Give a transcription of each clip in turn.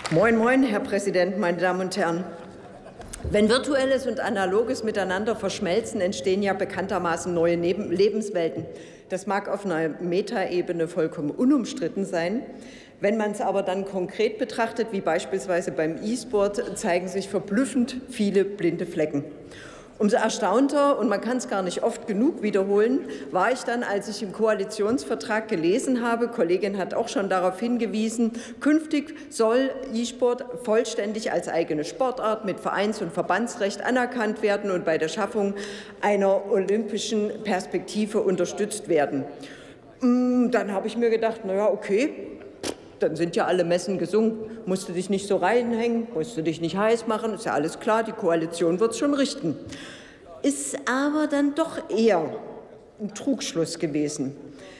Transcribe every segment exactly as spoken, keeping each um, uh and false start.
Moin, moin, Herr Präsident, meine Damen und Herren! Wenn Virtuelles und Analoges miteinander verschmelzen, entstehen ja bekanntermaßen neue Lebenswelten. Das mag auf einer Metaebene vollkommen unumstritten sein. Wenn man es aber dann konkret betrachtet, wie beispielsweise beim E-Sport, zeigen sich verblüffend viele blinde Flecken. Umso erstaunter, und man kann es gar nicht oft genug wiederholen, war ich dann, als ich im Koalitionsvertrag gelesen habe, Kollegin hat auch schon darauf hingewiesen, künftig soll E-Sport vollständig als eigene Sportart mit Vereins- und Verbandsrecht anerkannt werden und bei der Schaffung einer olympischen Perspektive unterstützt werden. Dann habe ich mir gedacht, na ja, okay, dann sind ja alle Messen gesungen, musst du dich nicht so reinhängen, musst du dich nicht heiß machen, ist ja alles klar, die Koalition wird es schon richten. Ist aber dann doch eher ein Trugschluss gewesen,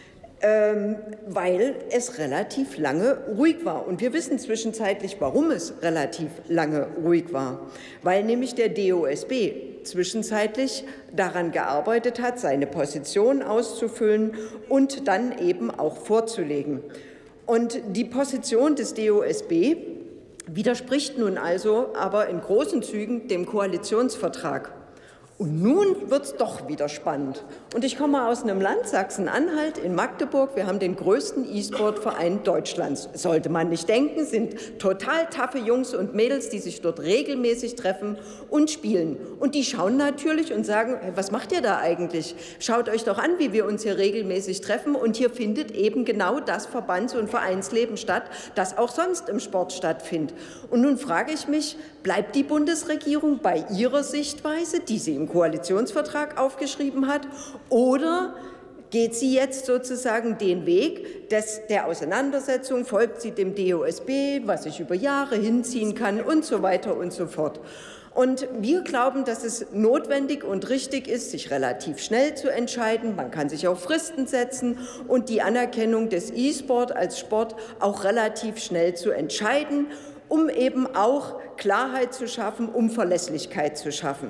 ähm, weil es relativ lange ruhig war. Und wir wissen zwischenzeitlich, warum es relativ lange ruhig war, weil nämlich der D O S B zwischenzeitlich daran gearbeitet hat, seine Position auszufüllen und dann eben auch vorzulegen. Und die Position des D O S B widerspricht nun also aber in großen Zügen dem Koalitionsvertrag. Und nun wird es doch wieder spannend. Und ich komme aus einem Land, Sachsen-Anhalt, in Magdeburg. Wir haben den größten E-Sport-Verein Deutschlands. Sollte man nicht denken, sind total taffe Jungs und Mädels, die sich dort regelmäßig treffen und spielen. Und die schauen natürlich und sagen, hey, was macht ihr da eigentlich? Schaut euch doch an, wie wir uns hier regelmäßig treffen. Und hier findet eben genau das Verbands- und Vereinsleben statt, das auch sonst im Sport stattfindet. Und nun frage ich mich, bleibt die Bundesregierung bei ihrer Sichtweise, die sie im Koalitionsvertrag aufgeschrieben hat, oder geht sie jetzt sozusagen den Weg des, der Auseinandersetzung, folgt sie dem D O S B, was sich über Jahre hinziehen kann und so weiter und so fort. Und wir glauben, dass es notwendig und richtig ist, sich relativ schnell zu entscheiden. Man kann sich auch Fristen setzen und die Anerkennung des E-Sport als Sport auch relativ schnell zu entscheiden, um eben auch Klarheit zu schaffen, um Verlässlichkeit zu schaffen.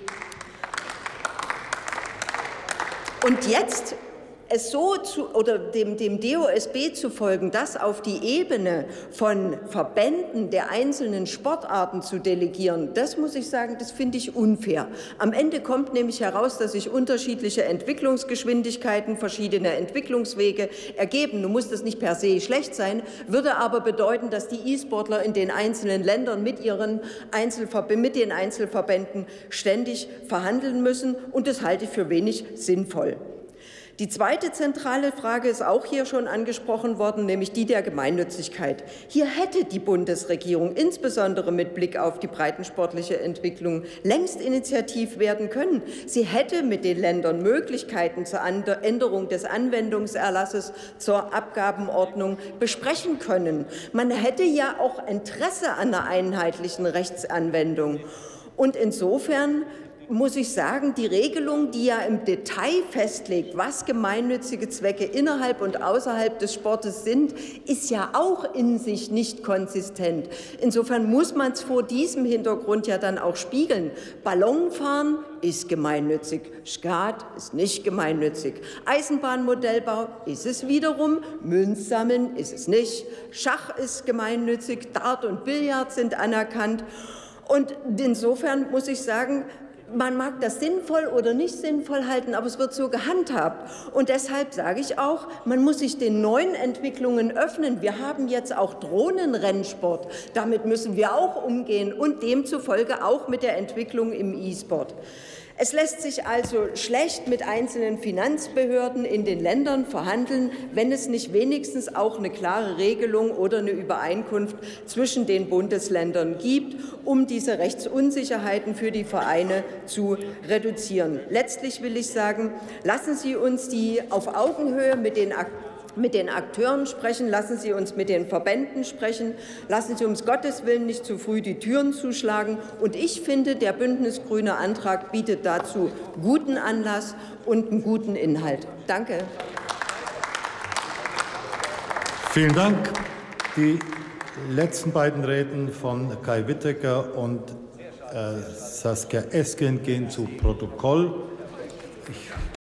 Und jetzt es so zu, oder dem, dem D O S B zu folgen, das auf die Ebene von Verbänden der einzelnen Sportarten zu delegieren, das muss ich sagen, das finde ich unfair. Am Ende kommt nämlich heraus, dass sich unterschiedliche Entwicklungsgeschwindigkeiten, verschiedene Entwicklungswege ergeben. Nun muss das nicht per se schlecht sein, würde aber bedeuten, dass die E-Sportler in den einzelnen Ländern mit ihren Einzelverb- mit den Einzelverbänden ständig verhandeln müssen, und das halte ich für wenig sinnvoll. Die zweite zentrale Frage ist auch hier schon angesprochen worden, nämlich die der Gemeinnützigkeit. Hier hätte die Bundesregierung insbesondere mit Blick auf die breitensportliche Entwicklung längst initiativ werden können. Sie hätte mit den Ländern Möglichkeiten zur Änderung des Anwendungserlasses zur Abgabenordnung besprechen können. Man hätte ja auch Interesse an einer einheitlichen Rechtsanwendung. Und insofern muss ich sagen, die Regelung, die ja im Detail festlegt, was gemeinnützige Zwecke innerhalb und außerhalb des Sportes sind, ist ja auch in sich nicht konsistent. Insofern muss man es vor diesem Hintergrund ja dann auch spiegeln. Ballonfahren ist gemeinnützig, Skat ist nicht gemeinnützig. Eisenbahnmodellbau ist es wiederum, Münzsammeln ist es nicht, Schach ist gemeinnützig, Dart und Billard sind anerkannt. Und insofern muss ich sagen, man mag das sinnvoll oder nicht sinnvoll halten, aber es wird so gehandhabt. Und deshalb sage ich auch, man muss sich den neuen Entwicklungen öffnen. Wir haben jetzt auch Drohnenrennsport. Damit müssen wir auch umgehen und demzufolge auch mit der Entwicklung im E-Sport. Es lässt sich also schlecht mit einzelnen Finanzbehörden in den Ländern verhandeln, wenn es nicht wenigstens auch eine klare Regelung oder eine Übereinkunft zwischen den Bundesländern gibt, um diese Rechtsunsicherheiten für die Vereine zu reduzieren. Letztlich will ich sagen, lassen Sie uns die auf Augenhöhe mit den mit den Akteuren sprechen, lassen Sie uns mit den Verbänden sprechen, lassen Sie uns Gottes Willen nicht zu früh die Türen zuschlagen. Und ich finde, der bündnisgrüne Antrag bietet dazu guten Anlass und einen guten Inhalt. Danke. Vielen Dank. Die letzten beiden Reden von Kai Whittaker und äh, Saskia Esken gehen zu Protokoll. Ich